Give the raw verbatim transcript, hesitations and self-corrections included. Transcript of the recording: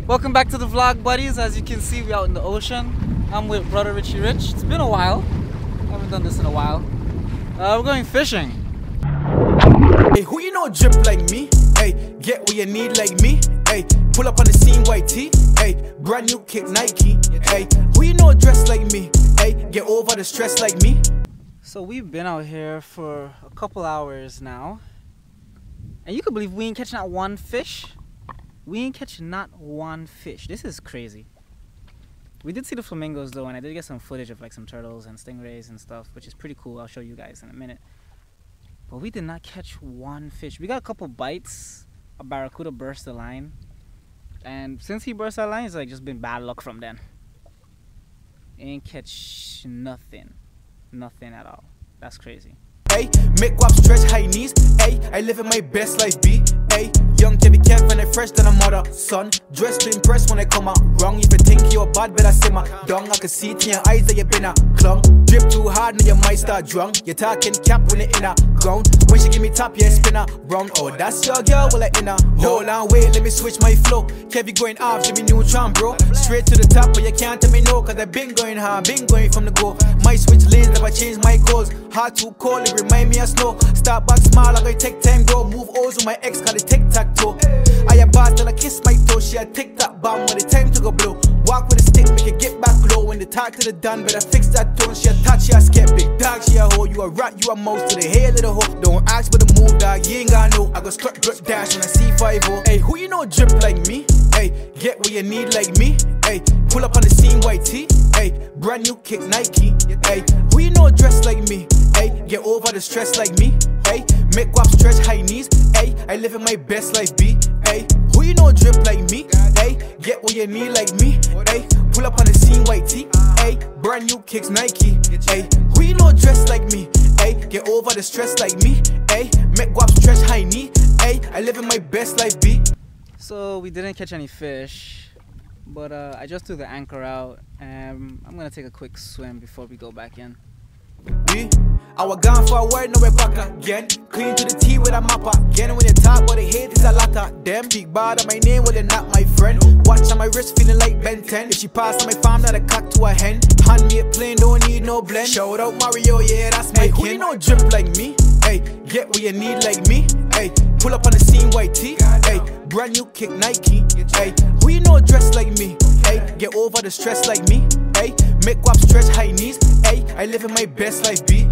Welcome back to the vlog, buddies. As you can see, we're out in the ocean. I'm with brother Richie Rich. It's been a while. I haven't done this in a while. Uh, we're going fishing. Hey, who you know drip like me? Hey, get what you need like me. Hey, pull up on the scene white tee. Hey, brand new kick Nike. Hey, who you know dress like me? Hey, get over the stress like me. So we've been out here for a couple hours now, and you can believe we ain't catching not one fish. We ain't catching not one fish. This is crazy. We did see the flamingos though, and I did get some footage of like some turtles and stingrays and stuff, which is pretty cool. I'll show you guys in a minute. But we did not catch one fish. We got a couple bites. A barracuda burst the line, and since he burst that line, it's like just been bad luck from then. Ain't catch nothing. Nothing at all. That's crazy. Hey, make wap stretch high knees. Hey, I live in my best life, B. Hey, young Kevin Kev when I fresh than a mother, son. Dressed to impress when I come out wrong. If you think you're bad, better simmer down. I can see it in your eyes that you been a clung. Drip too hard, now you might start drunk. You're talking cap when it in a ground. When she give me top, yeah, spinner round. Oh, that's your girl, well, I in a hold on, wait, let me switch my flow. Kevin going off, give me neutron, bro. Straight to the top, but you can't tell me no, cause I been going hard, been going from the go. Might switch lanes, never change my goals. Hard too cold, it remind me of snow. Start back small, I gotta take time, go. Move O's with my ex, call it tic-tac-toe. I a boss till I kiss my toe, she a tic-tac bomb when it's time to go blow. Walk with a stick, make it get back low. When the talk to the done, better fix that tone. She a touch, she a skip, big dog, she a hoe. You a rat, you a mouse, to the hair, little hoe. Don't ask for the move, dog, you ain't got no. I go strut, drip, dash when I see five oh. Hey, who you know drip like me? Hey, get what you need like me. Hey, pull up on the scene white tee. Hey, brand new kick Nike. Hey, who you know dress like me? Hey, get over the stress like me. Hey, make wap stretch high knees. Hey, I live in my best life, B. Hey, who you know drip like me? Hey, get what you need like me. Hey, pull up on the scene white tee. Hey, brand new kicks Nike. Hey, who you know dress like me? Hey, get over the stress like me. Hey, make wap stretch high knee. Hey, I live in my best life, B. So we didn't catch any fish, but uh, I just threw the anchor out, and I'm gonna take a quick swim before we go back in. We, I was gone for a while, now we're back again. Clean to the T with a mapper. Again, when you talk, but they hate is a lot of them. Big bad on my name, well, they're not my friend. Watch on my wrist, feeling like Ben ten. If she pass on my farm, not a cock to a hen. Hand me a plane, don't need no blend. Shout out Mario, yeah, that's my hey, who you know drip like me? Hey, get what you need like me. Hey, pull up on the scene white tee. Hey, brand new kick Nike. Hey, who you know dress like me? Hey, get over the stress like me. Hey, make wap stretch high knees. Hey, I live in my best life, B.